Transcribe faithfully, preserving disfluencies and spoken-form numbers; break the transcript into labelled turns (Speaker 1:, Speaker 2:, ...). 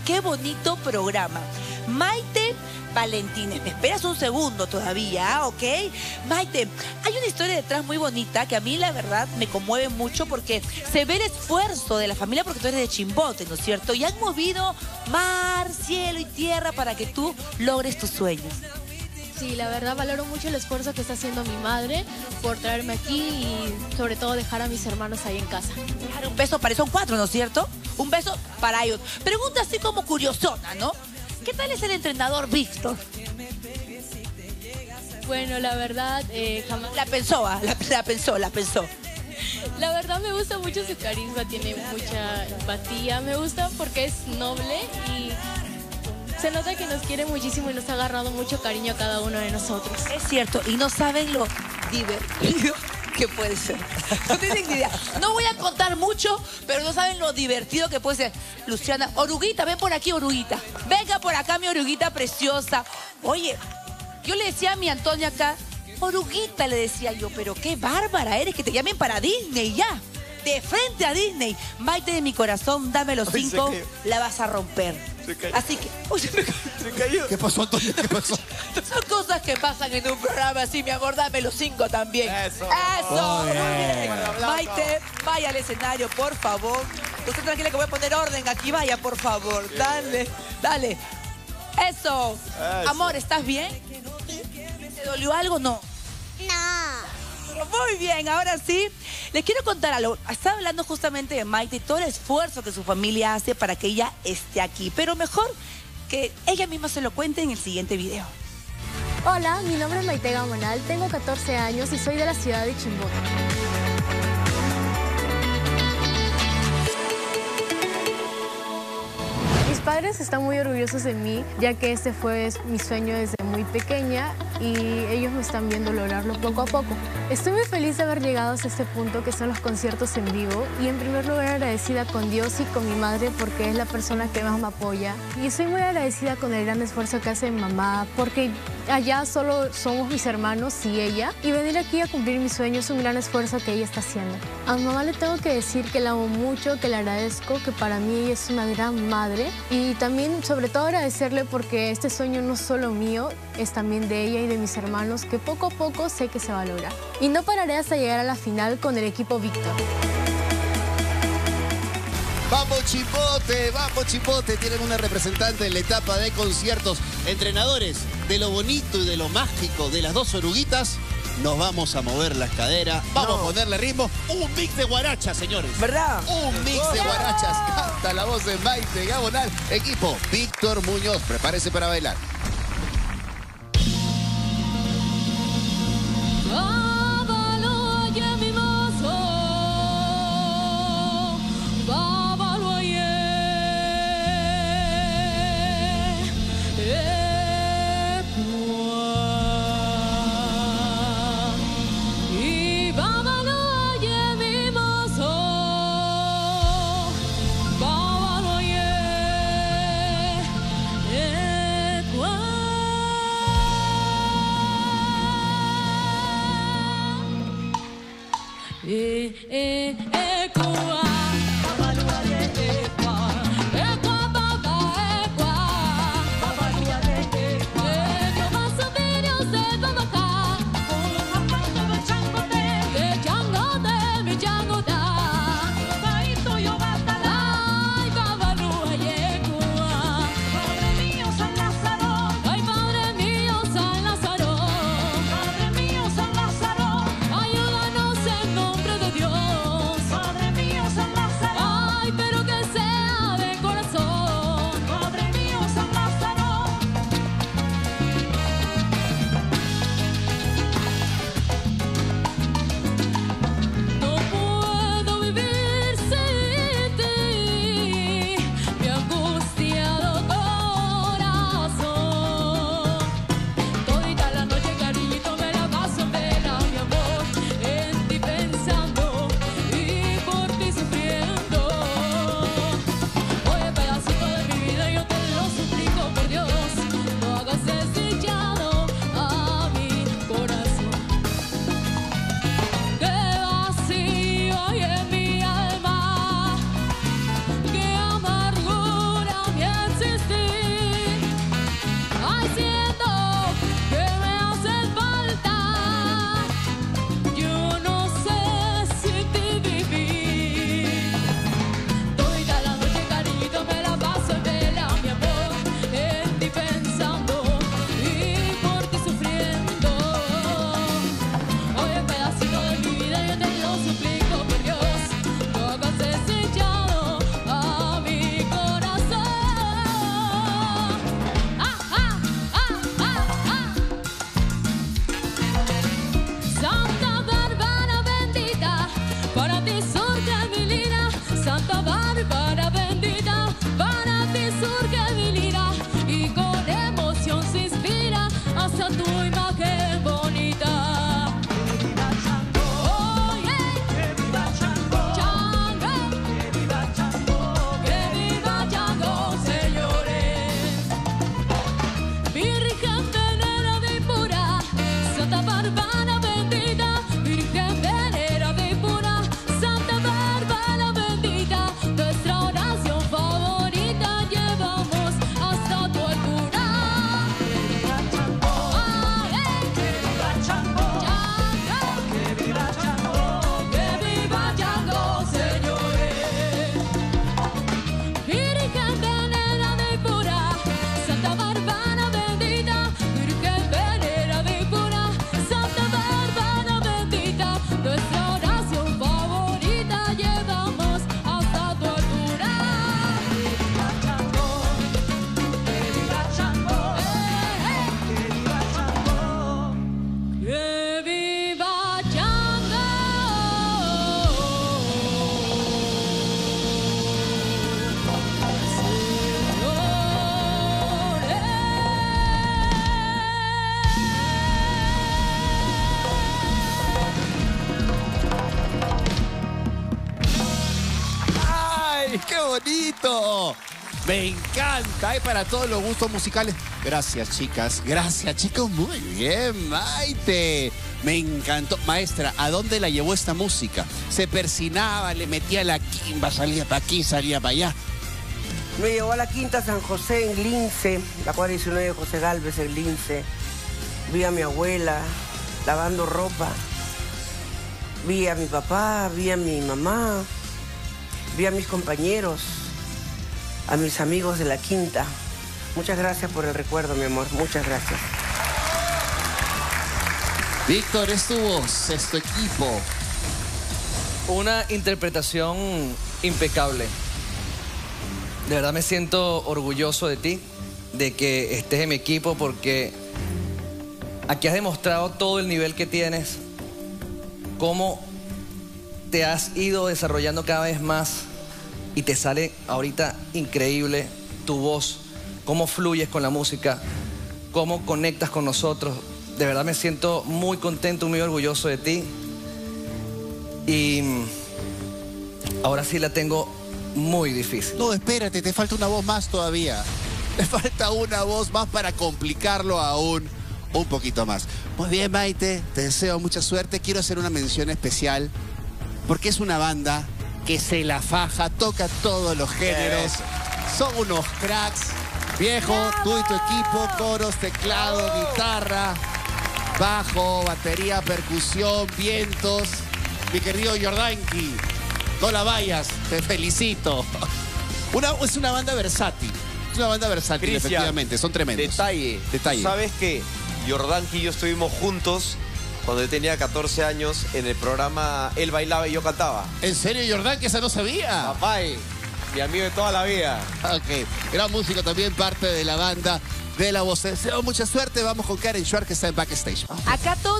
Speaker 1: qué bonito programa. Maite Valentines, me esperas un segundo todavía, ¿ok? Maite, hay una historia detrás muy bonita que a mí la verdad me conmueve mucho porque se ve el esfuerzo de la familia porque tú eres de Chimbote, ¿no es cierto? Y han movido mar, cielo y tierra para que tú logres tus sueños.
Speaker 2: Sí, la verdad valoro mucho el esfuerzo que está haciendo mi madre por traerme aquí y sobre todo dejar a mis hermanos ahí en casa.
Speaker 1: Claro, un beso para son cuatro, ¿no es cierto? Un beso para ellos. Pregunta así como curiosona, ¿no? ¿Qué tal es el entrenador Víctor?
Speaker 2: Bueno, la verdad, eh, jamás...
Speaker 1: La pensó, ¿ah? la, la pensó, la pensó.
Speaker 2: La verdad me gusta mucho su carisma, tiene mucha empatía. Me gusta porque es noble y se nota que nos quiere muchísimo y nos ha agarrado mucho cariño a cada uno de nosotros.
Speaker 1: Es cierto, y no saben lo divertido que puede ser. No tienen ni idea. No voy a contar mucho, pero no saben lo divertido que puede ser. Luciana, Oruguita, ven por aquí, Oruguita. Venga por acá, mi Oruguita preciosa. Oye, yo le decía a mi Antonia acá, Oruguita, le decía yo, pero qué bárbara eres, que te llamen para Disney ya. De frente a Disney. Maite de mi corazón, dame los
Speaker 3: Ay,
Speaker 1: cinco,
Speaker 3: se
Speaker 1: la vas a romper.
Speaker 3: Se cayó.
Speaker 1: Así que... Uy, se me cayó.
Speaker 3: Se cayó. ¿Qué pasó, Antonio? ¿Qué pasó?
Speaker 1: Son cosas que pasan en un programa así, mi amor, dame los cinco también.
Speaker 3: Eso.
Speaker 1: Eso,
Speaker 3: Muy
Speaker 1: muy bien.
Speaker 3: bien.
Speaker 1: Maite, vaya al escenario, por favor. Usted tranquila que voy a poner orden aquí, vaya, por favor. Dale, dale. Eso.
Speaker 3: Eso.
Speaker 1: Amor, ¿estás bien? ¿Te dolió algo? No.
Speaker 4: No.
Speaker 1: Muy bien, ahora sí. Les quiero contar algo. Estaba hablando justamente de Maite y todo el esfuerzo que su familia hace para que ella esté aquí. Pero mejor que ella misma se lo cuente en el siguiente video.
Speaker 5: Hola, mi nombre es Maite Gamonal, tengo catorce años y soy de la ciudad de Chimbote. Mis padres están muy orgullosos de mí, ya que este fue mi sueño desde muy pequeña y ellos me están viendo lograrlo poco a poco. Estoy muy feliz de haber llegado hasta este punto que son los conciertos en vivo y en primer lugar agradecida con Dios y con mi madre porque es la persona que más me apoya. Y estoy muy agradecida con el gran esfuerzo que hace mi mamá porque allá solo somos mis hermanos y ella, y venir aquí a cumplir mis sueños es un gran esfuerzo que ella está haciendo. A mi mamá le tengo que decir que la amo mucho, que le agradezco, que para mí ella es una gran madre, y también sobre todo agradecerle porque este sueño no es solo mío, es también de ella y de mis hermanos, que poco a poco sé que se va a lograr. Y no pararé hasta llegar a la final con el equipo Víctor.
Speaker 6: Vamos Chimbote, vamos Chimbote, tienen una representante en la etapa de conciertos. Entrenadores, de lo bonito y de lo mágico de las dos oruguitas, nos vamos a mover las caderas, vamos no. a ponerle ritmo. Un mix de guarachas, señores.
Speaker 1: ¿Verdad?
Speaker 6: Un mix de guarachas, canta la voz de Maite Gamonal. Equipo Víctor Muñoz, prepárese para bailar.
Speaker 2: Eh, eh, eh, Cuba.
Speaker 7: Ayúdanos en nombre de Dios.
Speaker 6: Me encanta, hay para todos los gustos musicales. Gracias, chicas. Gracias, chicos. Muy bien, Maite. Me encantó. Maestra, ¿a dónde la llevó esta música? Se persinaba, le metía la quimba, salía para aquí, salía para allá.
Speaker 4: Me llevó a la Quinta San José en Lince, la cuadra diecinueve de José Galvez en Lince. Vi a mi abuela lavando ropa. Vi a mi papá, vi a mi mamá. Vi a mis compañeros, a mis amigos de la Quinta. Muchas gracias por el recuerdo, mi amor. Muchas gracias.
Speaker 6: Víctor, es tu voz, es tu equipo.
Speaker 7: Una interpretación impecable. De verdad me siento orgulloso de ti, de que estés en mi equipo, porque aquí has demostrado todo el nivel que tienes, cómo te has ido desarrollando cada vez más y te sale ahorita increíble tu voz, cómo fluyes con la música, cómo conectas con nosotros. De verdad me siento muy contento, muy orgulloso de ti. Y ahora sí la tengo muy difícil.
Speaker 6: No, espérate, te falta una voz más todavía. Te falta una voz más para complicarlo aún un poquito más. Muy bien, Maite, te deseo mucha suerte. Quiero hacer una mención especial porque es una banda que se la faja, toca todos los géneros. Son unos cracks. Viejo, tú y tu equipo, coros, teclado, guitarra, bajo, batería, percusión, vientos. Mi querido Jordanqui, no la vayas, te felicito. Una, es una banda versátil. Es una banda versátil,
Speaker 8: Cristian,
Speaker 6: efectivamente, son tremendos.
Speaker 8: Detalle.
Speaker 6: Detalle.
Speaker 8: ¿Sabes qué? Jordanqui y yo estuvimos juntos cuando yo tenía catorce años en el programa Él Bailaba y Yo Cantaba.
Speaker 6: ¿En serio, Jordanqui? Esa no sabía.
Speaker 8: Papá, mi amigo de toda la vida.
Speaker 6: Ok, gran músico también, parte de la banda de La Voz. Te deseo mucha suerte. Vamos con Karen Schwartz, que está en backstage.
Speaker 1: Acá todo